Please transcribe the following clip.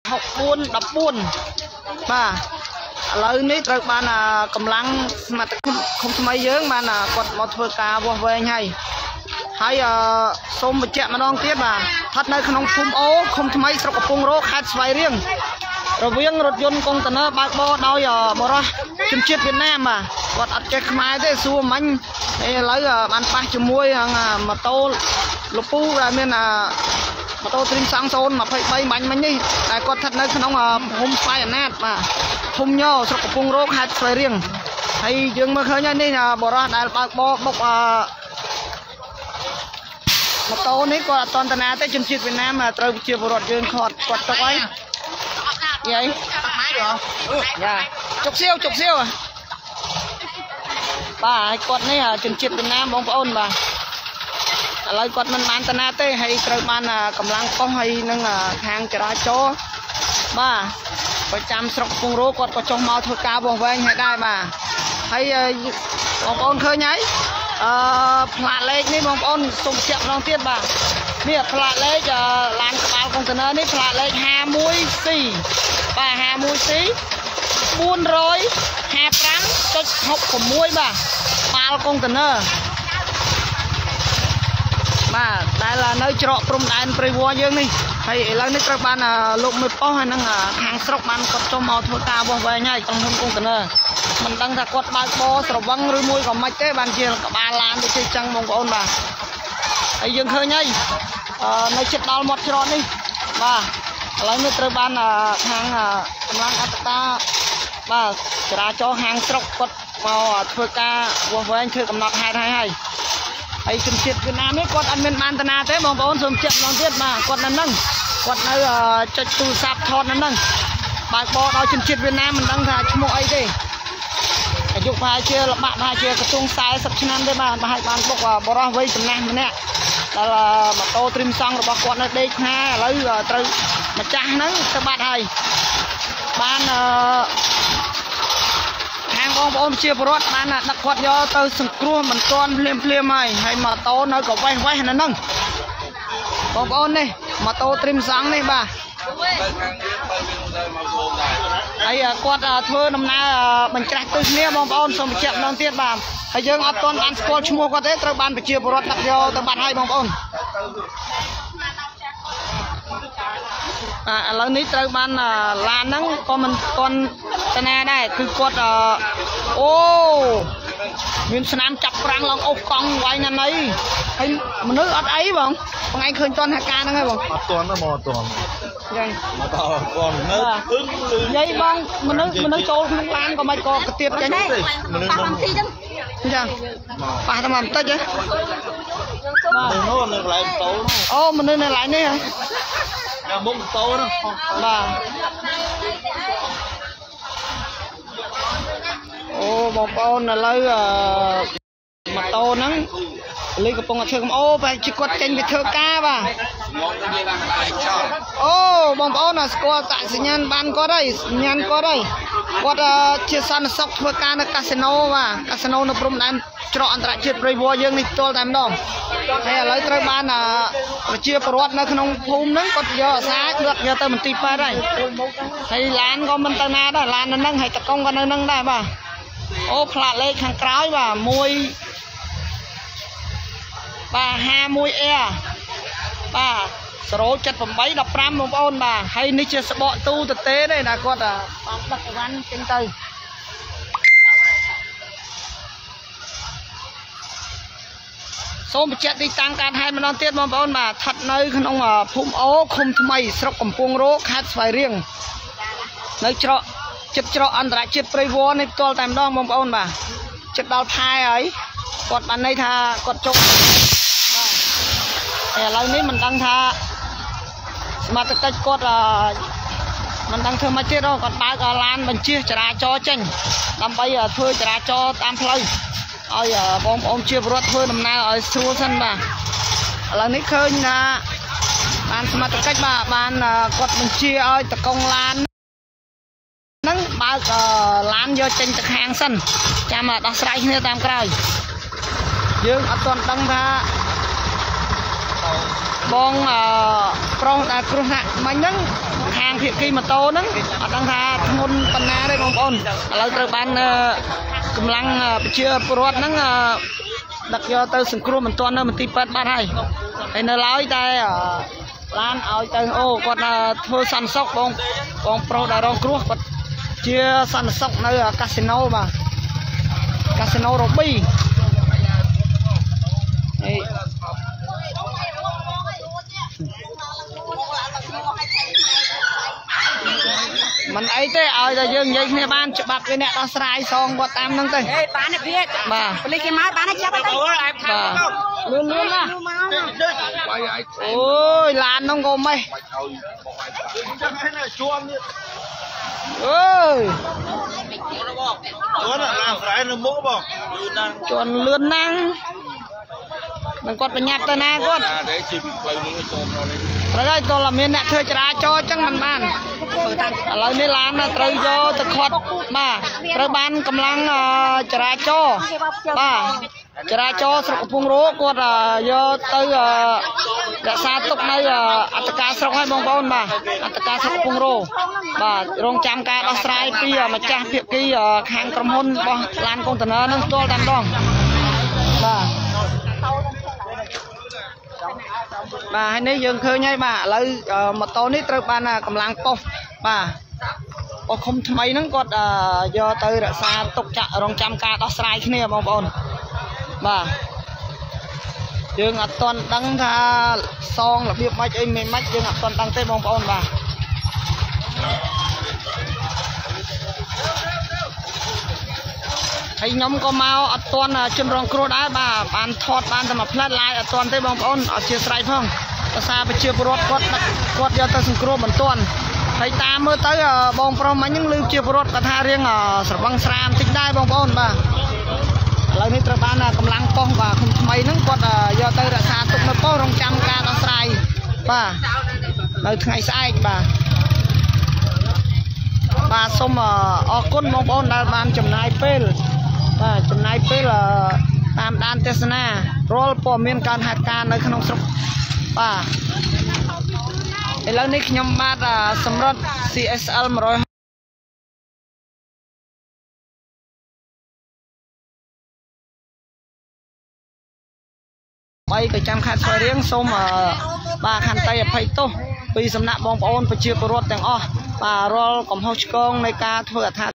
học buôn đập buôn mà lời níត្រូវបានកម្លាំងសមត្ថកិច្ចឃុំថ្មីយើងបានគាត់មកធ្វើការវាស់វែងហើយសូមបញ្ជាក់ម្ដងទៀតបាទស្ថិតនៅក្នុងភូមិអូឃុំថ្មីស្រុកកំពង់រោខេត្តស្វាយរៀងរវាងរថយន្តកុងតឺន័របើកបរដោយបរិសុទ្ធជនជាតិវៀតណាមបាទគាត់អត់ចេះខ្មែរទេសួរមិញឥឡូវបានប៉ះជាមួយម៉ូតូលពូដែលមានម៉ូតូទ្រីមសង់023បាញ់មិញនេះតែគាត់ស្ថិតនៅក្នុងភូមិស្វាយអណាតបាទភូមិញោស្រុកកំពង់រោខេត្តស្វាយរៀងហើយយើងមើលឃើញហើយនេះបរិសុទ្ធដែលបើកបរបុកម៉ូតូនេះគាត់អត់តន្តនាទេជនជាតិវៀតណាមត្រូវជាពលរដ្ឋយើងគាត់ទុកហើយយាយយ៉ាជុកសៀវបាទហើយគាត់នេះជនជាតិវៀតណាមបងប្អូនបាទឥឡូវគាត់មិនបានតនាទេហើយត្រូវបានកម្លាំងប៉ុស្តិ៍ហើយនឹងខាងចរាចរណ៍បាទប្រចាំស្រុកកំពង់រោគាត់ក៏ចុះមកធ្វើការវាស់វែងឲ្យដែរបាទហើយបងប្អូនឃើញហើយផ្លាកលេខនេះបងប្អូនសូមបញ្ជាក់ម្ដងទៀតបាទនេះផ្លាកលេខឡានក្បាលកុងតឺន័រនេះផ្លាកលេខ 51C បាទ 51C 455.66 បាទក្បាលកុងតឺន័របាទដែលនៅច្រកព្រំដែនព្រៃវ័រយើងនេះហើយឥឡូវនេះត្រូវបានលោកមេប៉ុស្តិ៍ហើយនឹងខាងស្រុកបានគាត់ចុះមកធ្វើការវាស់វែងហើយក្រុមហ៊ុនកុងតឺន័រមិនដឹងថាគាត់បើកបរស្រវឹងឬមួយក៏មិនទេបានជាក្បាលឡានដូចជាចឹងបងប្អូនបាទហើយយើងឃើញហើយនៅជិតដល់មាត់ច្រកនេះបាទឥឡូវនេះត្រូវបានខាងកម្លាំងអត្តតាបាទចរាចរណ៍ហាងស្រុកគាត់មកធ្វើការវាស់វែងធ្វើកំណត់ហេតុហើយជនជាតិវៀតណាមនេះគាត់អត់មានបានតាណាទេបងប្អូនសូមជិតម្ដងទៀតបាទគាត់នៅនឹងគាត់នៅចុចទូរស័ព្ទថតនៅនឹងបើកបរដល់ជនជាតិវៀតណាមមិនដឹងថាឈ្មោះអីទេអាយុប្រហែលជាល្បាក់ប្រហែលជាកំពុង40ឆ្នាំទេបាទប្រហែលបានបុកបរោះវ័យចំណាស់ម្នាក់ដល់ម៉ូតូទ្រីមសង់របស់គាត់នៅដេកថាឥឡូវត្រូវម្ចាស់ហ្នឹងទៅបាត់ហើយបានខាងបងប្អូនជាពលរដ្ឋបានដឹកគាត់យកទៅសង្គ្រោះមិនទាន់ភ្លាមហើយម៉ូតូនៅក៏វេះនៅហ្នឹងបងប្អូននេះម៉ូតូទ្រីមសង់នេះបាទហើយគាត់ធ្វើដំណើរបញ្ច្រាស់ទិសគ្នាបងប្អូនសូមបញ្ជាក់ម្ដងទៀតបាទហើយយើងអត់ទាន់បានស្គាល់ឈ្មោះគាត់ទេត្រូវបានប្រជាពលរដ្ឋដឹកយកទៅបាត់ហើយបងប្អូនឥឡូវនេះត្រូវបានឡានហ្នឹងក៏មិនទាន់តាណាដែរគឺគាត់អូមានស្នាមចាប់ប្រាំងឡើងអូសកង់វាយណាណីហើយមនុស្សអត់អីបងឯងឃើញតន់ថាការហ្នឹងហើយបងអត់តន់ទេមកអត់តន់យ៉ាងមកតគាត់នៅនិយាយបងមនុស្សចូលក្នុងឡានក៏មិនក៏កទៀបចេញមនុស្សហ្នឹងចាប៉ះតែបន្តិចហ៎បាទនោះនៅកន្លែងម៉ូតូអូមនុស្សនៅកន្លែងនេះហ៎មុខម៉ូតូនោះបាទអូបងប្អូនឥឡូវម៉ូតូហ្នឹងលេខកំពុងតែធ្វើអូបែរជាគាត់ចេញពីធ្វើការបាទអូបងប្អូនស្គាល់តាក់សញ្ញាណបានគាត់ហើយសញ្ញាណគាត់ហើយគាត់ជាសន្តិសុខធ្វើការនៅកាស៊ីណូបាទកាស៊ីណូនៅព្រំដែនច្រកអន្តរជាតិព្រៃវ័រយើងនេះផ្ទាល់តែម្ដងហើយឥឡូវត្រូវបានប្រជាពលរដ្ឋនៅក្នុងភូមិហ្នឹងគាត់យកអាសាដឹកយកទៅមន្ទីរពេទ្យហើយឡានក៏មិនទៅណាដែរឡាននៅហ្នឹងហើយតកង់ក៏នៅហ្នឹងដែរបាទអូផ្លាកលេខខាងក្រោយបាទ51R បាទ07815បងប្អូនបាទហើយនេះជាស្បកទូទទេទេដែលគាត់បានដឹកអីវ៉ាន់ចេញទៅសូមបញ្ជាក់ទីតាំងការហេតុម្ដងទៀតបងប្អូនបាទស្ថិតនៅក្នុងភូមិអូឃុំថ្មីស្រុកកំពង់រោខេត្តស្វាយរៀងនៅច្រកចិត្តច្រកអន្តរជាតិព្រៃវ័រនេះផ្ទាល់តែម្ដងបងប្អូនបាទចិត្តដល់ផែហើយគាត់បានន័យថាគាត់ចុកបាទឥឡូវនេះមិនដឹងថាសមត្ថកិច្ចគាត់មិនដឹងធ្វើម៉េចទៀតគាត់បើកឡានបញ្ជាចរាចរណ៍ចេញដើម្បីធ្វើចរាចរណ៍តាមផ្លូវឲ្យបងប្អូនជាពលរដ្ឋធ្វើដំណើរឲ្យស្រួលសិនបាទឥឡូវនេះឃើញថាបានសមត្ថកិច្ចបាទបានគាត់បញ្ជាឲ្យតកង់ឡានហ្នឹងបើកឡានយកចេញទៅខាងសិនចាំដោះស្រាយគ្នាតាមក្រោយយើងអត់ទាន់ដឹងថាបងប្រុសដែលគ្រោះថ្នាក់មិញហ្នឹងខាងភៀកគីម៉ូតូហ្នឹងអត់ដឹងថាធ្ងន់ប៉ុណ្ណាទេបងប្អូនឥឡូវត្រូវបានកម្លាំងប្រជាពលរដ្ឋហ្នឹងដឹកយកទៅសង្គ្រោះមិនទាន់នៅមន្ទីរពេទ្យបាត់ហើយនៅឡើយតែឡានឲ្យទៅអូគាត់ធ្វើសន្តិសុខបងប្រុសដែលរងគ្រោះគាត់ជាសន្តិសុខនៅកាស៊ីណូបាទកាស៊ីណូរ៉ូប៊ីមិនអីទេឲ្យតែយើងនិយាយគ្នាបានច្បាប់វាអ្នកដោះស្រាយសងគាត់តាមហ្នឹងទៅបានទេភាពបាទប៉ូលីសគេមកបានទេចាប់ទៅបាទលឿនណាអូយឡានហ្នឹងក៏មិនអើយជន់ឡានស្រែនៅមុខបងជន់លឿនណាស់នឹងគាត់ប្រញាប់ទៅណាគាត់ត្រូវហើយតើមានអ្នកធ្វើចរាចរណ៍អញ្ចឹងមិនបានឥឡូវនេះឡានត្រូវយកទៅខាត់បាទត្រូវបានកម្លាំងចរាចរណ៍បាទចរាចរណ៍ស្រុកកំពង់រោគាត់យកទៅរក្សាទុកនៅអត្តការស្រុកឲ្យបងប្អូនបាទអត្តការស្រុកកំពង់រោបាទរងចាំការដោះស្រាយពីម្ចាស់ភាគីខាងក្រុមហ៊ុនរបស់ឡានកុងតឺន័រនឹងផ្ទាល់តែម្ដងបាទបាទហើយនេះយើងឃើញហើយបាទឥឡូវម៉ូតូនេះត្រូវបានកម្លាំងប៉ុស្តិ៍បាទប៉ុស្តិ៍ឃុំថ្មីហ្នឹងគាត់យកទៅរក្សាទុកចាក់រងចាំការដោះស្រាយគ្នាបងប្អូនបាទយើងអត់ទាន់ដឹងថាសងរបៀបម៉េចអីមិនម៉េចយើងអត់ទាន់ដឹងទេបងប្អូនបាទហើយខ្ញុំក៏មកអត់ទាន់ជនរងគ្រោះដែរបាទបានថតបានតែមួយផ្លែតឡាយអត់ទាន់ទេបងប្អូនអត់ជាស្រ័យផងភាសាប្រជាពលរដ្ឋគាត់យកទៅសង្គ្រោះមិនទាន់ហើយតាមមើលទៅបងប្រុសមិញហ្នឹងឮជាពលរដ្ឋគាត់ថារៀងស្រវឹងស្រាមតិចដែរបងប្អូនបាទឥឡូវនេះត្រូវបានកម្លាំងប៉ុស្តិ៍បាទឃុំថ្មីហ្នឹងគាត់យកទៅរក្សាទុកនៅប៉ុស្តិ៍រងចាំការដោះស្រាយបាទនៅថ្ងៃស្អែកបាទសូមអរគុណបងប្អូនដែលបានចំណាយពេលបាទចំណាយពេលតាមដានទេសនារាល់ព័ត៌មានការហេតុការណ៍នៅក្នុងស្រុកបាទឥឡូវនេះខ្ញុំបាទសម្រិទ្ធ CSL 100បីក៏ចាំខេត្តស្វាយរៀងសូមបាទខន្តីអភ័យទោសពីសំណាក់បងប្អូនប្រជាពលរដ្ឋទាំងអស់បាទរាល់កំហុសឆ្គងនៃការធ្វើអត្ថា